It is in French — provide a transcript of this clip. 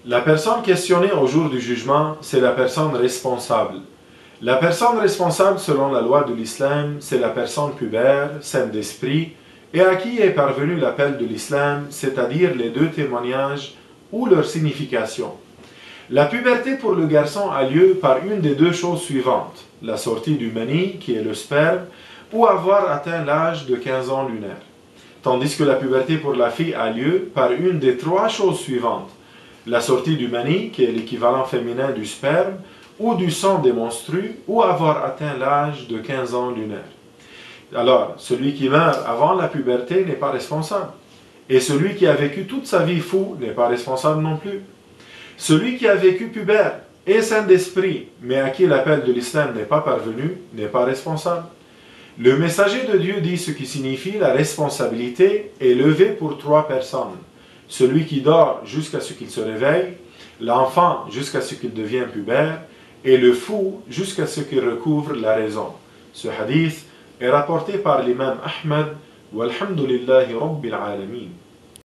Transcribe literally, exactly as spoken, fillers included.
La personne questionnée au jour du jugement, c'est la personne responsable. La personne responsable selon la loi de l'islam, c'est la personne pubère, saine d'esprit, et à qui est parvenu l'appel de l'islam, c'est-à-dire les deux témoignages ou leur signification. La puberté pour le garçon a lieu par une des deux choses suivantes, la sortie du mani, qui est le sperme, ou avoir atteint l'âge de quinze ans lunaire. Tandis que la puberté pour la fille a lieu par une des trois choses suivantes, la sortie du mani, qui est l'équivalent féminin du sperme, ou du sang des menstrues, ou avoir atteint l'âge de quinze ans lunaire. Alors, celui qui meurt avant la puberté n'est pas responsable. Et celui qui a vécu toute sa vie fou n'est pas responsable non plus. Celui qui a vécu pubère et sain d'esprit, mais à qui l'appel de l'islam n'est pas parvenu, n'est pas responsable. Le messager de Dieu dit ce qui signifie la responsabilité est levée pour trois personnes. Celui qui dort jusqu'à ce qu'il se réveille, l'enfant jusqu'à ce qu'il devienne pubère, et le fou jusqu'à ce qu'il recouvre la raison. Ce hadith est rapporté par l'imam Ahmad, walhamdulillahi rabbil alamin.